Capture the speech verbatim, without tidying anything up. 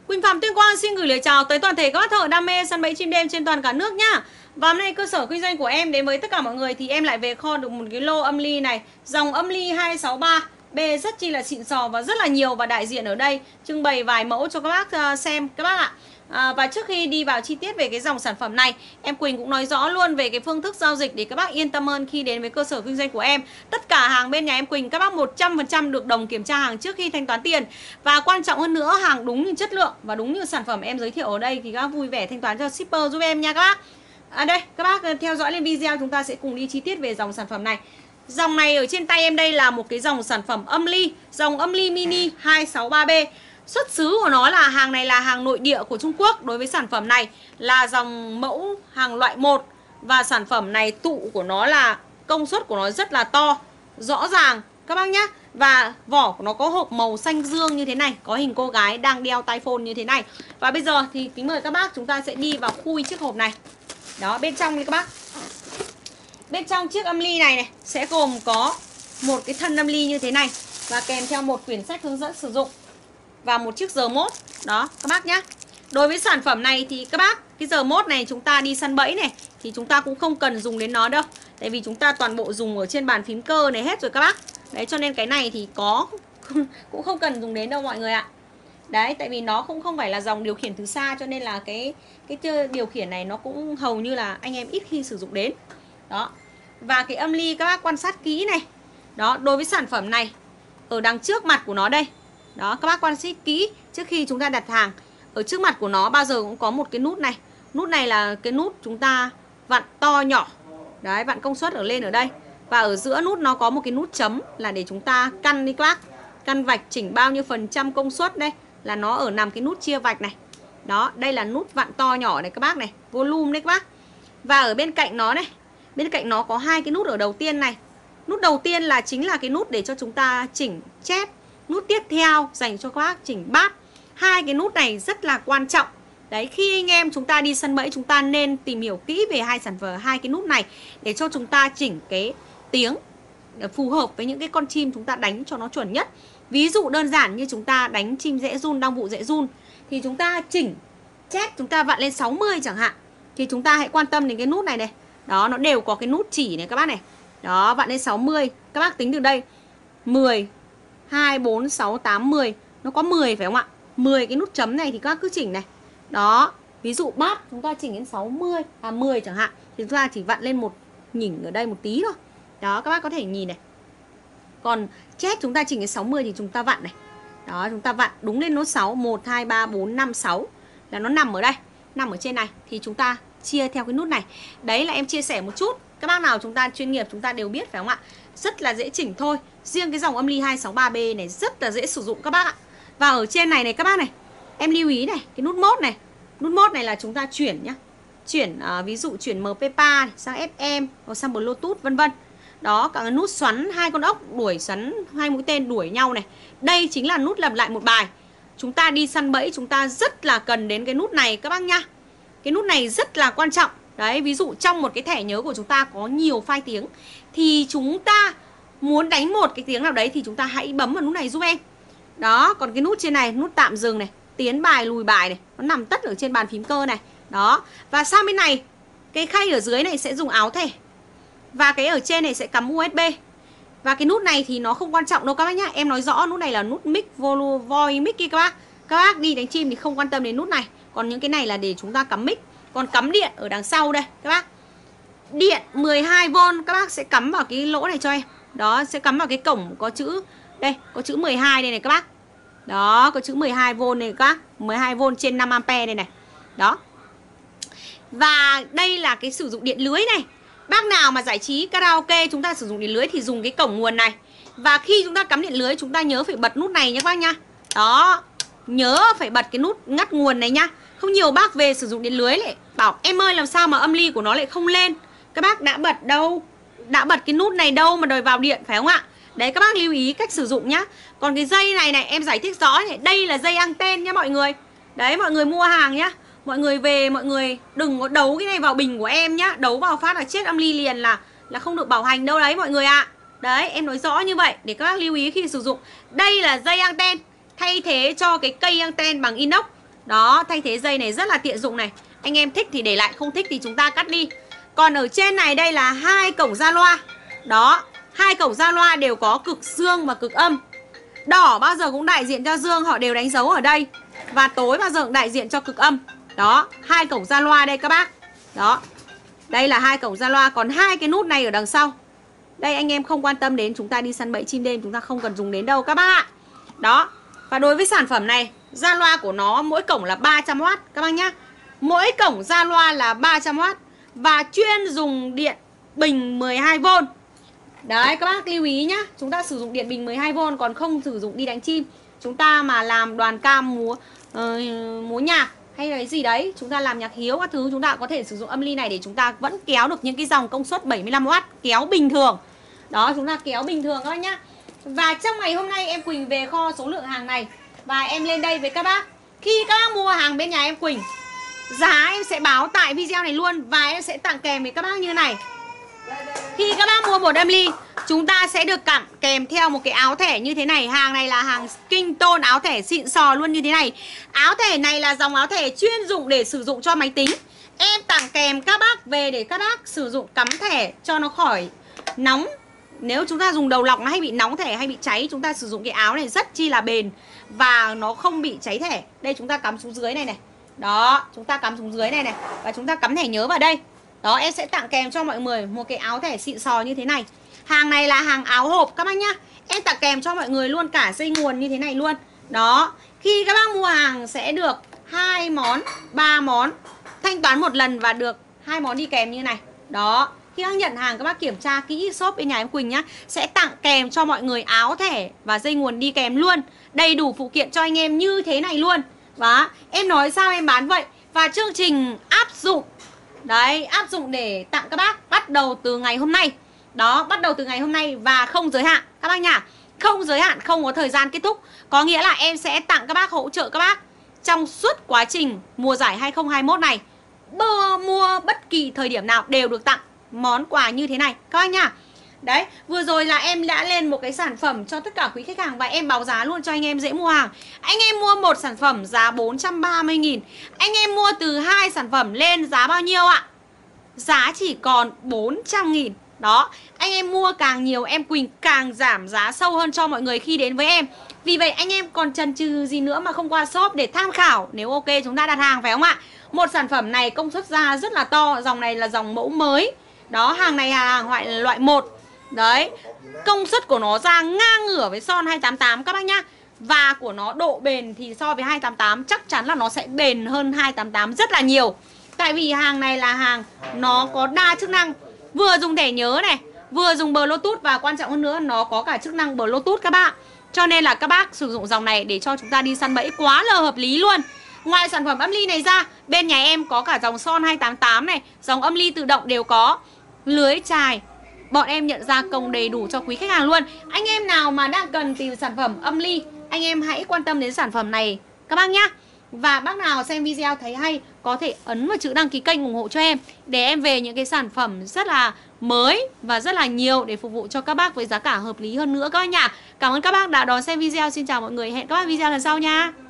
Quỳnh Phạm Tuyên Quang xin gửi lời chào tới toàn thể các bác thợ đam mê săn bẫy chim đêm trên toàn cả nước nhá. Và hôm nay cơ sở kinh doanh của em đến với tất cả mọi người thì em lại về kho được một cái lô âm ly này, dòng âm ly hai sáu ba B rất chi là xịn sò và rất là nhiều, và đại diện ở đây trưng bày vài mẫu cho các bác xem các bác ạ. À, và trước khi đi vào chi tiết về cái dòng sản phẩm này, em Quỳnh cũng nói rõ luôn về cái phương thức giao dịch để các bác yên tâm hơn khi đến với cơ sở kinh doanh của em. Tất cả hàng bên nhà em Quỳnh các bác một trăm phần trăm được đồng kiểm tra hàng trước khi thanh toán tiền. Và quan trọng hơn nữa, hàng đúng như chất lượng và đúng như sản phẩm em giới thiệu ở đây thì các bác vui vẻ thanh toán cho shipper giúp em nha các bác. À đây, các bác theo dõi lên video, chúng ta sẽ cùng đi chi tiết về dòng sản phẩm này. Dòng này ở trên tay em đây là một cái dòng sản phẩm âm ly, dòng âm ly mini hai sáu ba B. Xuất xứ của nó là hàng này là hàng nội địa của Trung Quốc. Đối với sản phẩm này là dòng mẫu hàng loại một. Và sản phẩm này tụ của nó là công suất của nó rất là to, rõ ràng các bác nhé. Và vỏ của nó có hộp màu xanh dương như thế này, có hình cô gái đang đeo tai phone như thế này. Và bây giờ thì kính mời các bác chúng ta sẽ đi vào khui chiếc hộp này. Đó, bên trong này các bác. Bên trong chiếc âm ly này này sẽ gồm có một cái thân âm ly như thế này, và kèm theo một quyển sách hướng dẫn sử dụng và một chiếc giờ mốt. Đó các bác nhá. Đối với sản phẩm này thì các bác, cái giờ mốt này chúng ta đi săn bẫy này thì chúng ta cũng không cần dùng đến nó đâu, tại vì chúng ta toàn bộ dùng ở trên bàn phím cơ này hết rồi các bác. Đấy, cho nên cái này thì có cũng không cần dùng đến đâu mọi người ạ. Đấy, tại vì nó cũng không phải là dòng điều khiển từ xa, cho nên là cái cái điều khiển này nó cũng hầu như là anh em ít khi sử dụng đến. Đó. Và cái âm ly các bác quan sát kỹ này. Đó, đối với sản phẩm này, ở đằng trước mặt của nó đây. Đó, các bác quan sát kỹ trước khi chúng ta đặt hàng. Ở trước mặt của nó bao giờ cũng có một cái nút này. Nút này là cái nút chúng ta vặn to nhỏ. Đấy, vặn công suất ở lên ở đây. Và ở giữa nút nó có một cái nút chấm là để chúng ta căn đi các bác. Căn vạch chỉnh bao nhiêu phần trăm công suất đây. Là nó ở nằm cái nút chia vạch này. Đó, đây là nút vặn to nhỏ này các bác này. Volume đấy các bác. Và ở bên cạnh nó này, bên cạnh nó có hai cái nút ở đầu tiên này. Nút đầu tiên là chính là cái nút để cho chúng ta chỉnh chép. Nút tiếp theo dành cho các bác chỉnh bát. Hai cái nút này rất là quan trọng. Đấy, khi anh em chúng ta đi săn bẫy, chúng ta nên tìm hiểu kỹ về hai sản phẩm, hai cái nút này để cho chúng ta chỉnh cái tiếng phù hợp với những cái con chim chúng ta đánh cho nó chuẩn nhất. Ví dụ đơn giản như chúng ta đánh chim rẽ run, đang vụ rẽ run thì chúng ta chỉnh chép, chúng ta vặn lên sáu mươi chẳng hạn, thì chúng ta hãy quan tâm đến cái nút này này. Đó, nó đều có cái nút chỉ này các bác này. Đó, vặn lên sáu mươi. Các bác tính từ đây mười, hai, bốn, sáu, tám, mười. Nó có mười phải không ạ? mười cái nút chấm này thì các bác cứ chỉnh này. Đó, ví dụ bát chúng ta chỉnh đến sáu mươi, à mười chẳng hạn, thì chúng ta chỉ vặn lên một nhỉnh ở đây một tí thôi. Đó, các bác có thể nhìn này. Còn chép chúng ta chỉnh đến sáu mươi thì chúng ta vặn này. Đó, chúng ta vặn đúng lên nốt sáu. Một, hai, ba, bốn, năm, sáu. Là nó nằm ở đây, nằm ở trên này. Thì chúng ta chia theo cái nút này. Đấy là em chia sẻ một chút. Các bác nào chúng ta chuyên nghiệp chúng ta đều biết phải không ạ? Rất là dễ chỉnh thôi. Riêng cái dòng âm ly hai sáu ba B này rất là dễ sử dụng các bác ạ. Và ở trên này này các bác này, em lưu ý này, cái nút mode này. Nút mode này là chúng ta chuyển nhá. Chuyển uh, ví dụ chuyển em pê ba sang ép em hoặc sang Bluetooth vân vân. Đó, cả cái nút xoắn hai con ốc đuổi, xoắn hai mũi tên đuổi nhau này. Đây chính là nút lặp lại một bài. Chúng ta đi săn bẫy chúng ta rất là cần đến cái nút này các bác nhá. Cái nút này rất là quan trọng. Đấy, ví dụ trong một cái thẻ nhớ của chúng ta có nhiều file tiếng thì chúng ta muốn đánh một cái tiếng nào đấy thì chúng ta hãy bấm vào nút này giúp em. Đó, còn cái nút trên này, nút tạm dừng này, tiến bài, lùi bài này, nó nằm tất ở trên bàn phím cơ này. Đó, và sang bên này, cái khay ở dưới này sẽ dùng áo thẻ. Và cái ở trên này sẽ cắm u ét bê. Và cái nút này thì nó không quan trọng đâu các bác nhá. Em nói rõ nút này là nút mic, volume, voice mic kia các bác. Các bác đi đánh chim thì không quan tâm đến nút này. Còn những cái này là để chúng ta cắm mic. Còn cắm điện ở đằng sau đây các bác. Điện mười hai vôn các bác sẽ cắm vào cái lỗ này cho em. Đó, sẽ cắm vào cái cổng có chữ, đây, có chữ mười hai đây này các bác. Đó, có chữ mười hai vôn này các bác. mười hai vôn trên năm ampe đây này. Đó. Và đây là cái sử dụng điện lưới này. Bác nào mà giải trí karaoke chúng ta sử dụng điện lưới thì dùng cái cổng nguồn này. Và khi chúng ta cắm điện lưới chúng ta nhớ phải bật nút này nhé các bác nha. Đó, nhớ phải bật cái nút ngắt nguồn này nhá. Không nhiều bác về sử dụng điện lưới lại bảo em ơi làm sao mà âm ly của nó lại không lên. Các bác đã bật đâu, đã bật cái nút này đâu mà đòi vào điện phải không ạ? Đấy, các bác lưu ý cách sử dụng nhá. Còn cái dây này này em giải thích rõ này, đây là dây anten nhá mọi người. Đấy, mọi người mua hàng nhá, mọi người về mọi người đừng có đấu cái này vào bình của em nhá. Đấu vào phát là chết âm ly liền, là là không được bảo hành đâu đấy mọi người ạ. Đấy, em nói rõ như vậy để các bác lưu ý khi sử dụng. Đây là dây anten thay thế cho cái cây anten bằng inox. Đó, thay thế dây này rất là tiện dụng này. Anh em thích thì để lại, không thích thì chúng ta cắt đi. Còn ở trên này đây là hai cổng ra loa. Đó, hai cổng ra loa đều có cực dương và cực âm. Đỏ bao giờ cũng đại diện cho dương, họ đều đánh dấu ở đây. Và tối bao giờ cũng đại diện cho cực âm. Đó, hai cổng ra loa đây các bác. Đó, đây là hai cổng ra loa. Còn hai cái nút này ở đằng sau, đây anh em không quan tâm đến, chúng ta đi săn bẫy chim đêm chúng ta không cần dùng đến đâu các bác ạ. Đó, và đối với sản phẩm này, ra loa của nó mỗi cổng là ba trăm oát các bác nhá. Mỗi cổng ra loa là ba trăm oát và chuyên dùng điện bình mười hai vôn. Đấy các bác lưu ý nhá, chúng ta sử dụng điện bình mười hai vôn, còn không sử dụng đi đánh chim. Chúng ta mà làm đoàn cam múa uh, múa nhạc hay là cái gì đấy, chúng ta làm nhạc hiếu các thứ, chúng ta có thể sử dụng âm ly này để chúng ta vẫn kéo được những cái dòng công suất bảy mươi lăm oát kéo bình thường. Đó, chúng ta kéo bình thường các bác nhá. Và trong ngày hôm nay em Quỳnh về kho số lượng hàng này và em lên đây với các bác. Khi các bác mua hàng bên nhà em Quỳnh, giá em sẽ báo tại video này luôn và em sẽ tặng kèm với các bác như này. Khi các bác mua một âm ly, chúng ta sẽ được tặng kèm theo một cái áo thẻ như thế này. Hàng này là hàng Kinh Tôn, áo thẻ xịn sò luôn như thế này. Áo thẻ này là dòng áo thẻ chuyên dụng để sử dụng cho máy tính. Em tặng kèm các bác về để các bác sử dụng cắm thẻ cho nó khỏi nóng. Nếu chúng ta dùng đầu lọc nó hay bị nóng thẻ hay bị cháy, chúng ta sử dụng cái áo này rất chi là bền và nó không bị cháy thẻ. Đây chúng ta cắm xuống dưới này này. Đó, chúng ta cắm xuống dưới này này và chúng ta cắm thẻ nhớ vào đây. Đó, em sẽ tặng kèm cho mọi người một cái áo thẻ xịn sò như thế này. Hàng này là hàng áo hộp các bác nhá. Em tặng kèm cho mọi người luôn cả dây nguồn như thế này luôn. Đó, khi các bác mua hàng sẽ được hai món, ba món thanh toán một lần và được hai món đi kèm như này. Đó, khi các bác nhận hàng các bác kiểm tra kỹ shop bên nhà em Quỳnh nhá, sẽ tặng kèm cho mọi người áo thẻ và dây nguồn đi kèm luôn. Đầy đủ phụ kiện cho anh em như thế này luôn. Và em nói sao em bán vậy. Và chương trình áp dụng, đấy, áp dụng để tặng các bác bắt đầu từ ngày hôm nay. Đó, bắt đầu từ ngày hôm nay và không giới hạn các bác nhá. Không giới hạn, không có thời gian kết thúc. Có nghĩa là em sẽ tặng các bác, hỗ trợ các bác trong suốt quá trình mùa giải hai không hai mốt này. Bơ mua bất kỳ thời điểm nào đều được tặng món quà như thế này các bác nhá. Đấy, vừa rồi là em đã lên một cái sản phẩm cho tất cả quý khách hàng và em báo giá luôn cho anh em dễ mua hàng. Anh em mua một sản phẩm giá bốn trăm ba mươi nghìn. Anh em mua từ hai sản phẩm lên giá bao nhiêu ạ? Giá chỉ còn bốn trăm nghìn. Đó, anh em mua càng nhiều em Quỳnh càng giảm giá sâu hơn cho mọi người khi đến với em. Vì vậy anh em còn chần chừ gì nữa mà không qua shop để tham khảo. Nếu ok chúng ta đặt hàng phải không ạ? Một sản phẩm này công suất ra rất là to. Dòng này là dòng mẫu mới. Đó, hàng này là hàng loại, loại một. Đấy, công suất của nó ra ngang ngửa với Son hai tám tám các bác nhá. Và của nó độ bền thì so với hai tám tám chắc chắn là nó sẽ bền hơn hai tám tám rất là nhiều. Tại vì hàng này là hàng nó có đa chức năng. Vừa dùng thẻ nhớ này, vừa dùng Bluetooth và quan trọng hơn nữa nó có cả chức năng Bluetooth các bạn. Cho nên là các bác sử dụng dòng này để cho chúng ta đi săn bẫy quá là hợp lý luôn. Ngoài sản phẩm âm ly này ra, bên nhà em có cả dòng Son hai tám tám này, dòng âm ly tự động đều có. Lưới chài, bọn em nhận gia công đầy đủ cho quý khách hàng luôn. Anh em nào mà đang cần tìm sản phẩm âm ly, anh em hãy quan tâm đến sản phẩm này các bác nhá. Và bác nào xem video thấy hay có thể ấn vào chữ đăng ký kênh ủng hộ cho em, để em về những cái sản phẩm rất là mới và rất là nhiều để phục vụ cho các bác với giá cả hợp lý hơn nữa các bác nhá. Cảm ơn các bác đã đón xem video. Xin chào mọi người, hẹn các bác video lần sau nha.